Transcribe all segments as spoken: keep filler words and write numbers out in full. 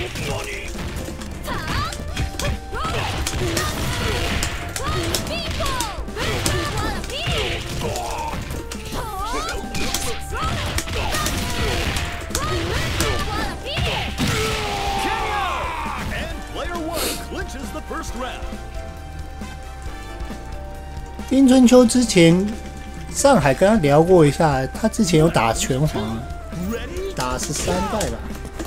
丁春秋之前，上海跟他聊过一下，他之前有打拳皇，打十三代吧。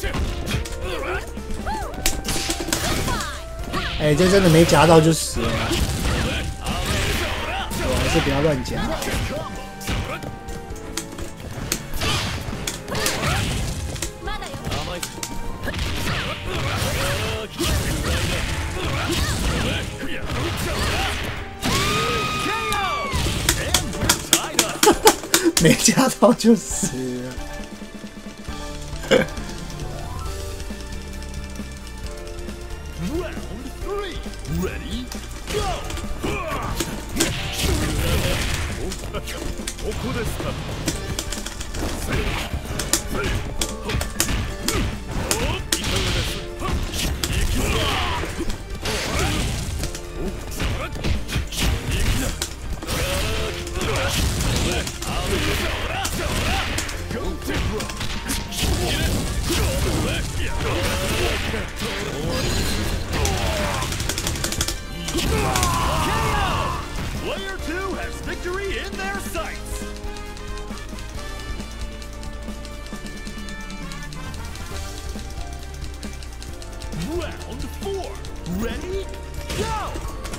哎、欸，这真的没夹到就死了，我还是不要乱夹。没夹到就死了。 Player two has victory in their sights. Round four. Ready? Go!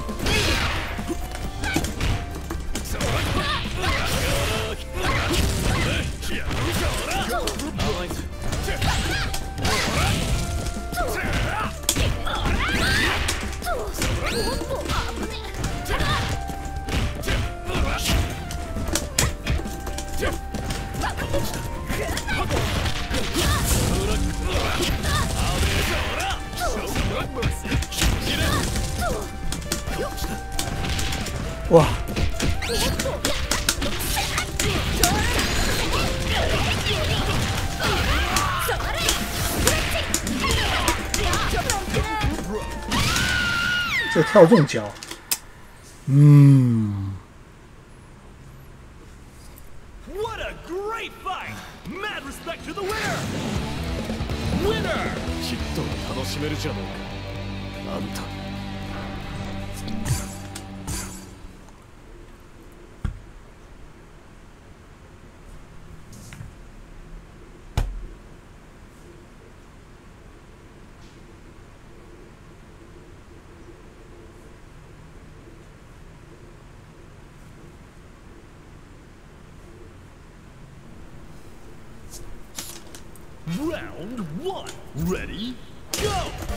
哇！这跳中脚，嗯。 What a great fight! Mad respect to the winner! Winner! きっと楽しめるじゃないか。あんた。Round one. Ready? Go!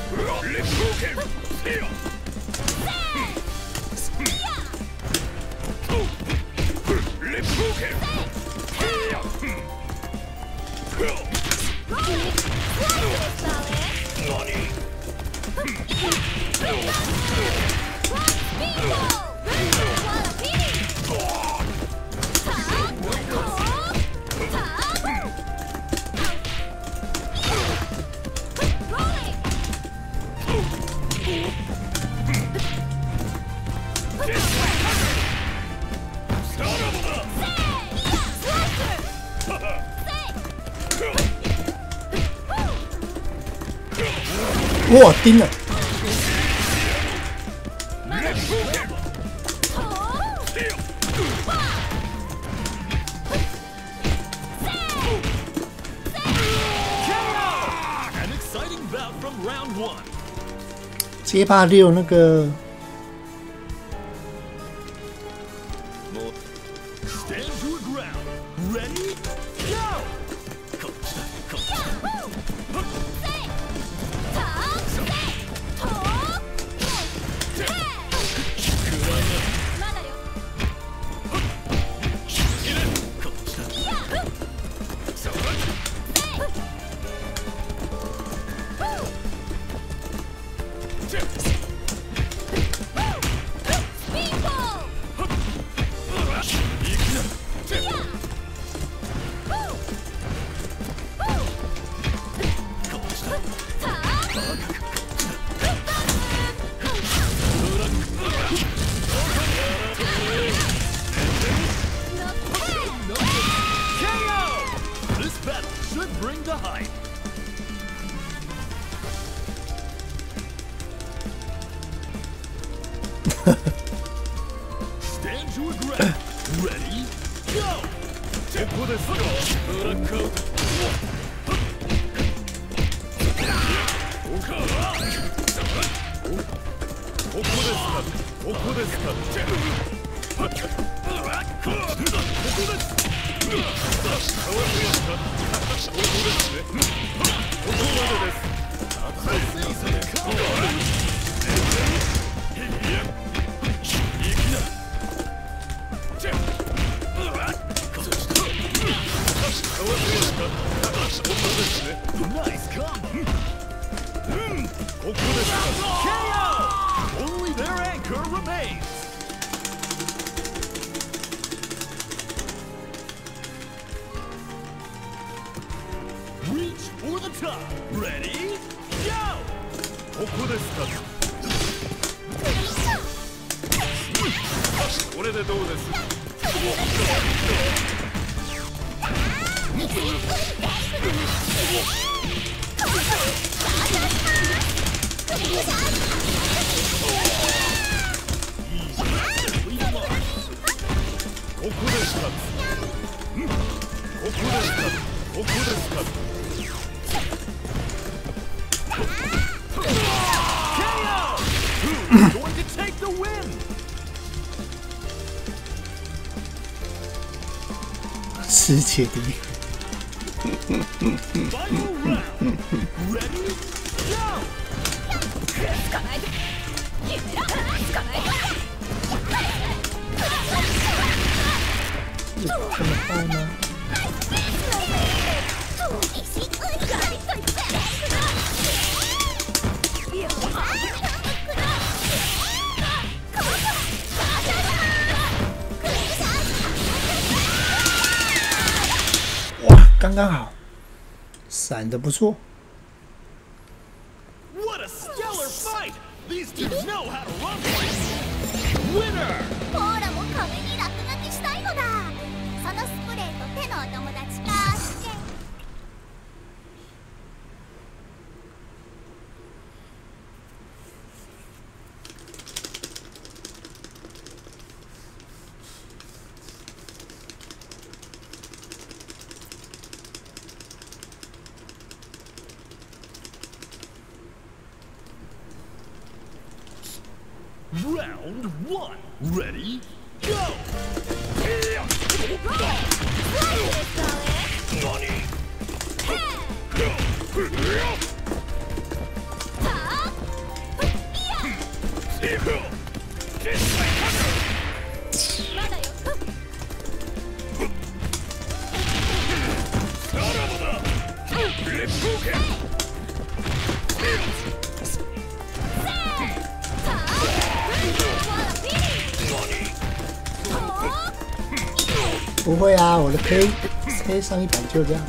哇，盯了！街霸六那个。 Stand your ground. Ready? Go! ここですよ。ブラックアウト。ここですか。ここですか。ここです。ここですね。ここまでです。Nice combo. K O. Only their anchor remains. Reach for the top. Ready? Go. ここですか。これでどうです。ここですか。ここですか。ここですか。ケーオー! Who's going to take the win? 世界第一。 Final round. Ready? Go! 这么快吗？哇，刚刚好，闪得不错。 What a stellar fight! These two know how to run fights. Winner! コーラも壁に落書きしたいのだ。そのスプレーと手のお友達かして。 Round one. Ready? Go! Nani? 不会啊，我的 K K 上一盘就这样。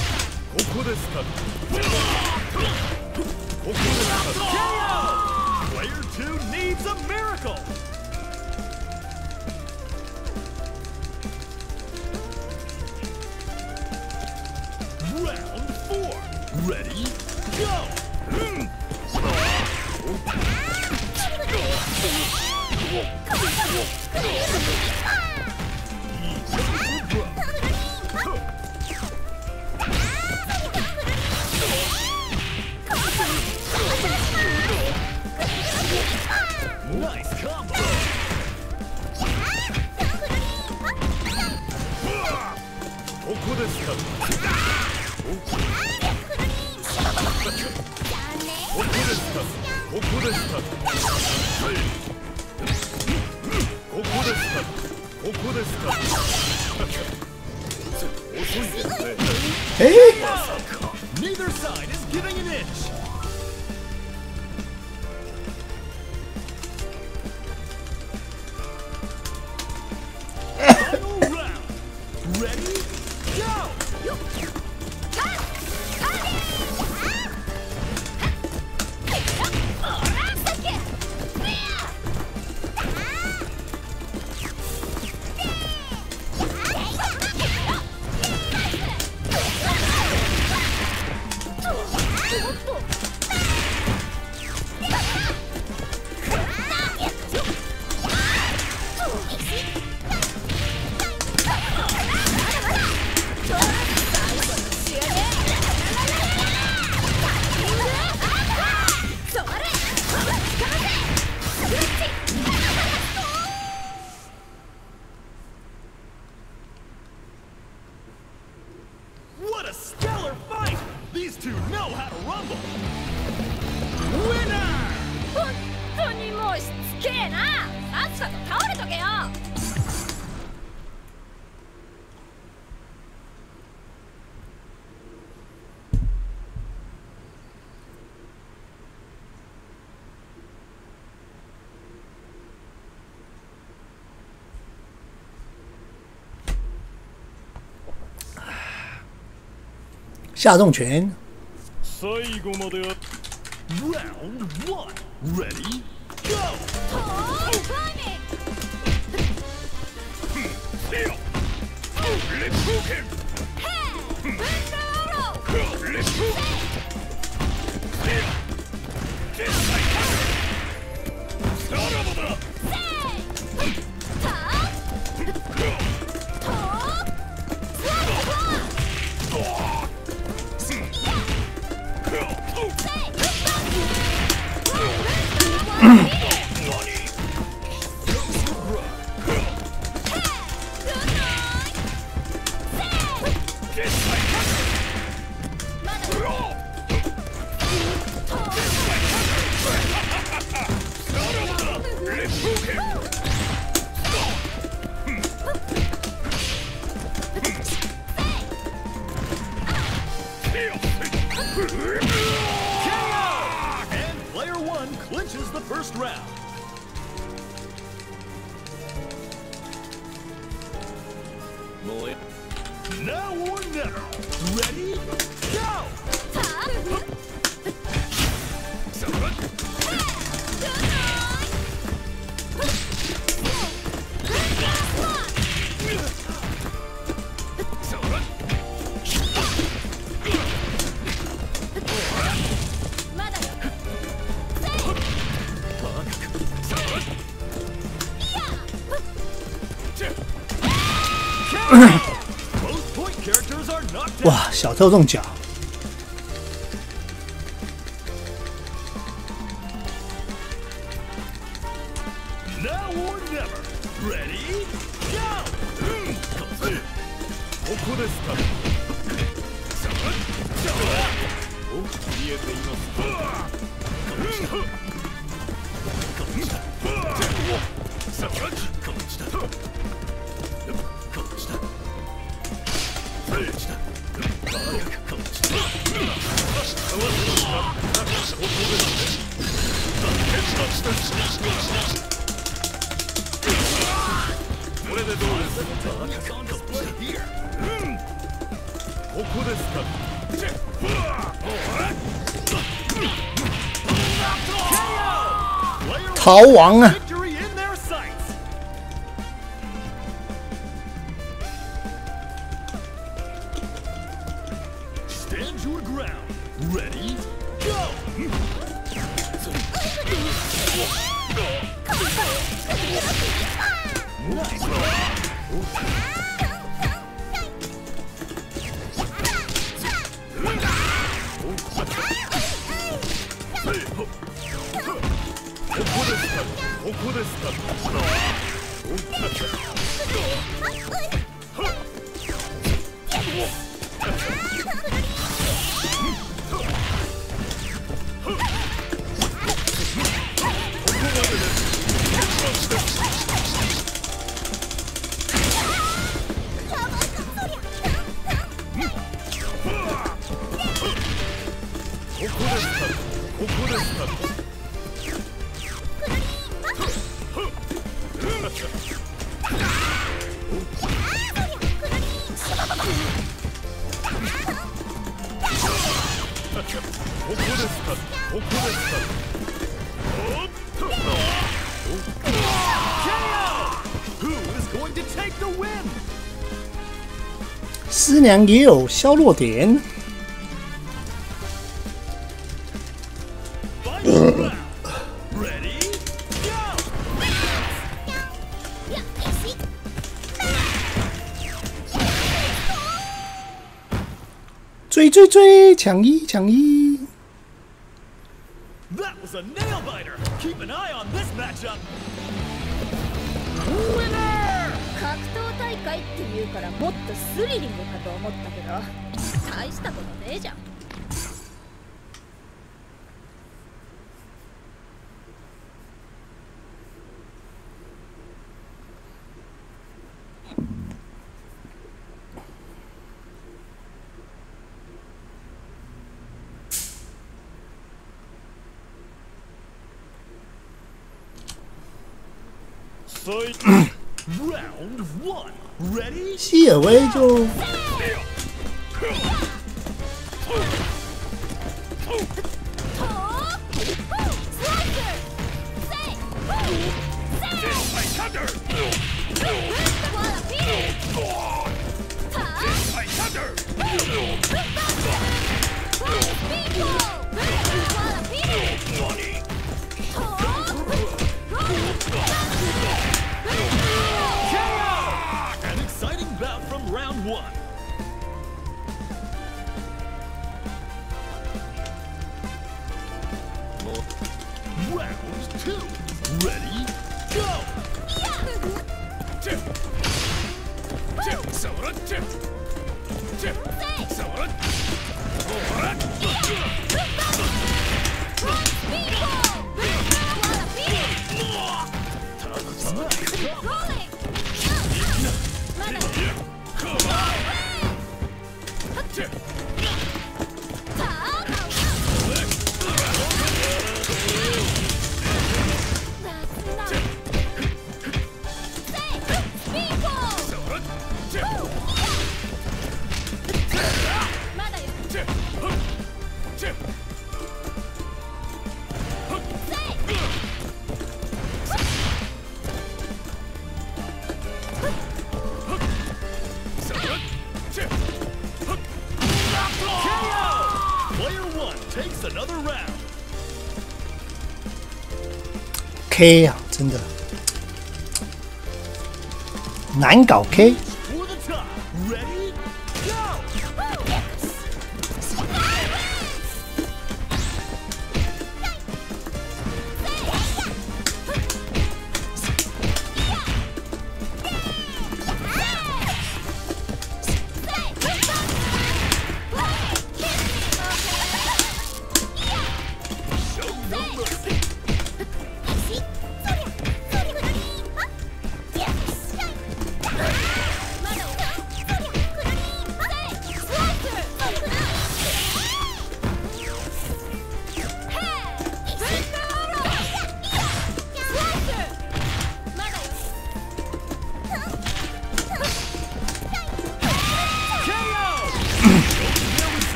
ここですか。 two needs a miracle. Round four. Ready? Go! Hmm. Nice combo! Koko desu ka? Koko desu ka? Koko desu ka? Koko desu ka? Koko desu ka? 遅いですね。 え Neither side is giving an inch. Final round. Ready? Go! What a stellar fight! These two know how to rumble! Winner! 本当にもうしつけえな。さっさと倒れとけよ。 下重拳， 最後までや Round one. Ready? Go! Feel! Let's hook him! Let's hook him! Feel! This side! Son of a... Clinches the first round. Now or never. Ready? Go! Both point characters are knocked out. 哇，小特中脚， Now or never. Ready? Go! ここですか。お、見えています。さあ、こっちだ。こっちだ。こっちだ。こっちだ。これでどうですか。ここですか。Player 逃亡啊！ Victory in their sights. Stand your ground. Ready? Go! Who is going to take the win? 师娘也有消弱点。 Final round. Ready? Go! 追追追！抢一抢一！ That was a nail biter. Keep an eye on this matchup. 格闘大会っていうからもっとスリリングかと思ったけど大したことねえじゃん。 Round one. Ready? 希尔威就 An exciting bout from round one. Round two. Ready? Go! Tip. Tip. Soda. Tip. Tip. Soda. Takes another round. K 啊，真的难搞 K。 For the top. Ready? Go! Show no mercy.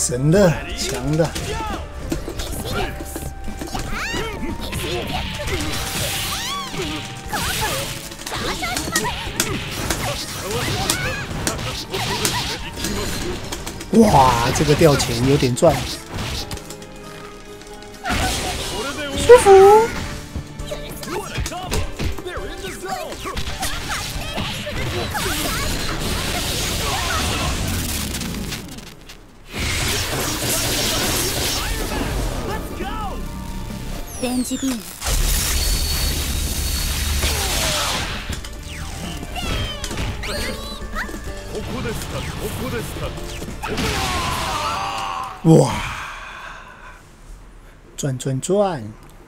神的，强的。哇，这个吊钱有点赚，舒服。 レンジビーム。 ここですか、ここですか。 哇，赚赚赚！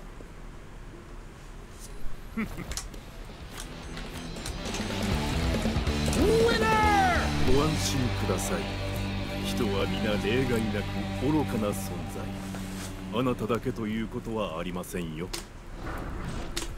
ご安心ください。人は皆例外なく愚かな存在。あなただけということはありませんよ。